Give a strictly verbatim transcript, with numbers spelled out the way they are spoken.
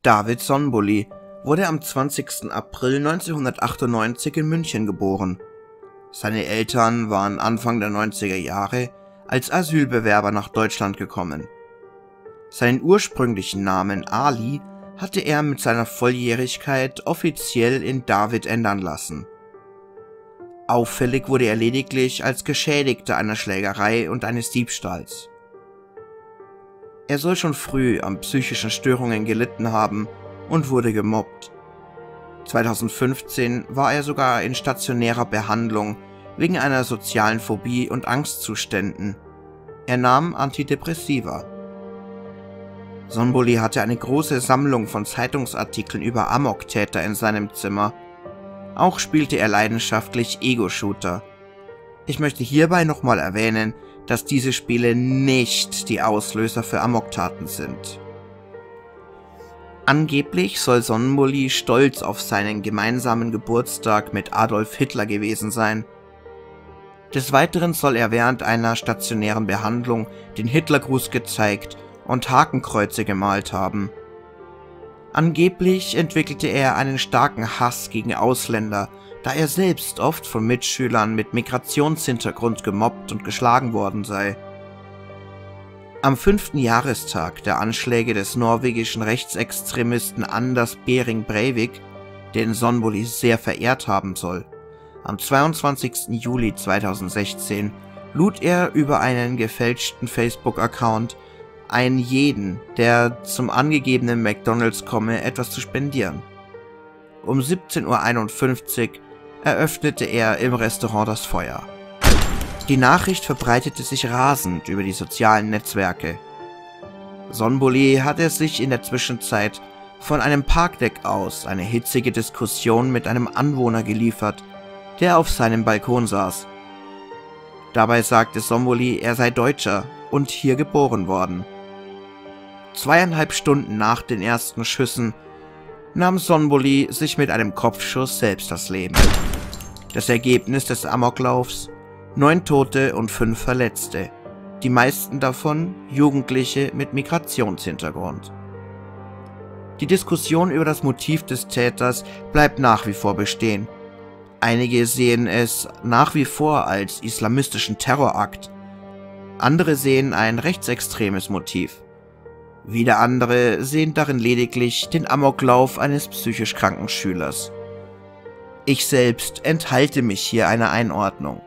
David Sonboli wurde am zwanzigsten April neunzehnhundertachtundneunzig in München geboren. Seine Eltern waren Anfang der neunziger Jahre als Asylbewerber nach Deutschland gekommen. Seinen ursprünglichen Namen Ali hatte er mit seiner Volljährigkeit offiziell in David ändern lassen. Auffällig wurde er lediglich als Geschädigter einer Schlägerei und eines Diebstahls. Er soll schon früh an psychischen Störungen gelitten haben und wurde gemobbt. zweitausendfünfzehn war er sogar in stationärer Behandlung wegen einer sozialen Phobie und Angstzuständen. Er nahm Antidepressiva. Sonboli hatte eine große Sammlung von Zeitungsartikeln über Amoktäter in seinem Zimmer. Auch spielte er leidenschaftlich Ego-Shooter. Ich möchte hierbei nochmal erwähnen, dass diese Spiele nicht die Auslöser für Amoktaten sind. Angeblich soll Sonboli stolz auf seinen gemeinsamen Geburtstag mit Adolf Hitler gewesen sein. Des Weiteren soll er während einer stationären Behandlung den Hitlergruß gezeigt und Hakenkreuze gemalt haben. Angeblich entwickelte er einen starken Hass gegen Ausländer, da er selbst oft von Mitschülern mit Migrationshintergrund gemobbt und geschlagen worden sei. Am fünften Jahrestag der Anschläge des norwegischen Rechtsextremisten Anders Behring Breivik, den Sonboli sehr verehrt haben soll, am zweiundzwanzigsten Juli zweitausendsechzehn lud er über einen gefälschten Facebook-Account ein jeden, der zum angegebenen McDonald's komme, etwas zu spendieren. Um siebzehn Uhr einundfünfzig eröffnete er im Restaurant das Feuer. Die Nachricht verbreitete sich rasend über die sozialen Netzwerke. Sonboli hatte sich in der Zwischenzeit von einem Parkdeck aus eine hitzige Diskussion mit einem Anwohner geliefert, der auf seinem Balkon saß. Dabei sagte Sonboli, er sei Deutscher und hier geboren worden. Zweieinhalb Stunden nach den ersten Schüssen nahm Sonboli sich mit einem Kopfschuss selbst das Leben. Das Ergebnis des Amoklaufs: neun Tote und fünf Verletzte, die meisten davon Jugendliche mit Migrationshintergrund. Die Diskussion über das Motiv des Täters bleibt nach wie vor bestehen. Einige sehen es nach wie vor als islamistischen Terrorakt, andere sehen ein rechtsextremes Motiv. Wieder andere sehen darin lediglich den Amoklauf eines psychisch kranken Schülers. Ich selbst enthalte mich hier einer Einordnung.